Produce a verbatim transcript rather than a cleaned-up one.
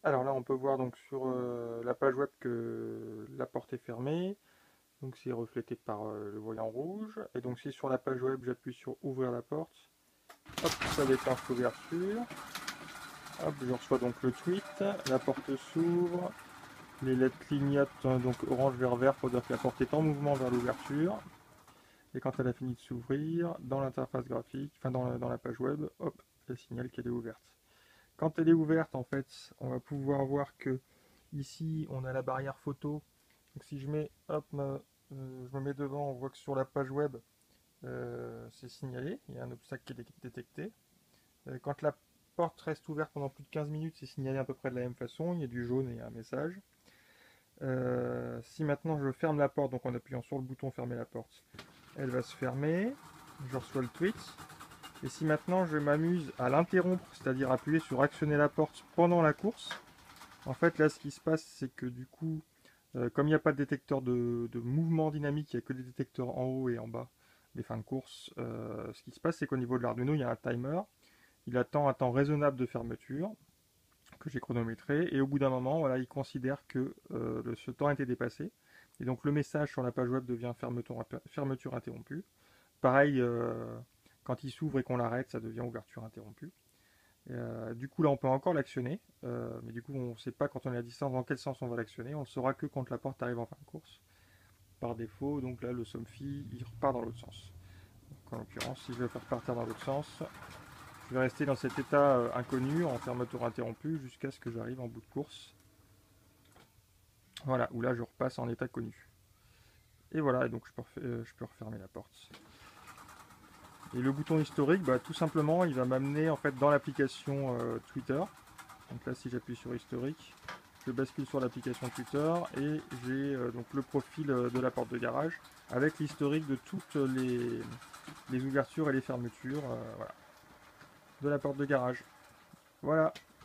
Alors là, on peut voir donc sur euh, la page web que la porte est fermée. Donc c'est reflété par euh, le voyant rouge. Et donc si sur la page web, j'appuie sur ouvrir la porte, hop, ça déclenche l'ouverture. Hop, je reçois donc le tweet, la porte s'ouvre, les lettres clignotent hein, donc orange, vert, vert pour dire que la porte est en mouvement vers l'ouverture. Et quand elle a fini de s'ouvrir, dans l'interface graphique, enfin dans la, dans la page web, hop, elle signale qu'elle est ouverte. Quand elle est ouverte, en fait, on va pouvoir voir que ici, on a la barrière photo. Donc si je mets, hop, ma- euh, je me mets devant, on voit que sur la page web, euh, c'est signalé, il y a un obstacle qui est dé- détecté. Euh, quand la porte reste ouverte pendant plus de quinze minutes, c'est signalé à peu près de la même façon, il y a du jaune et il y a un message. Euh, si maintenant je ferme la porte, donc en appuyant sur le bouton fermer la porte, elle va se fermer, je reçois le tweet. Et si maintenant je m'amuse à l'interrompre, c'est-à-dire appuyer sur actionner la porte pendant la course, en fait là ce qui se passe c'est que du coup, euh, comme il n'y a pas de détecteur de, de mouvement dynamique, il n'y a que des détecteurs en haut et en bas des fins de course, euh, ce qui se passe c'est qu'au niveau de l'Arduino il y a un timer, il attend un temps raisonnable de fermeture que j'ai chronométré et au bout d'un moment voilà, il considère que euh, le, ce temps a été dépassé et donc le message sur la page web devient fermeture, fermeture interrompue. Pareil, euh, quand il s'ouvre et qu'on l'arrête, ça devient ouverture interrompue. Euh, du coup, là, on peut encore l'actionner, euh, mais du coup, on ne sait pas quand on est à distance dans quel sens on va l'actionner. On ne saura que quand la porte arrive en fin de course. Par défaut, donc là, le Somfy, il repart dans l'autre sens. Donc, en l'occurrence, si je veux faire partir dans l'autre sens, je vais rester dans cet état euh, inconnu, en fermeture interrompue, jusqu'à ce que j'arrive en bout de course. Voilà, où là, je repasse en état connu. Et voilà, et donc je peux, euh, je peux refermer la porte. Et le bouton historique, bah, tout simplement, il va m'amener en fait dans l'application euh, Twitter. Donc là, si j'appuie sur historique, je bascule sur l'application Twitter et j'ai euh, donc le profil euh, de la porte de garage avec l'historique de toutes les, les ouvertures et les fermetures euh, voilà, de la porte de garage. Voilà.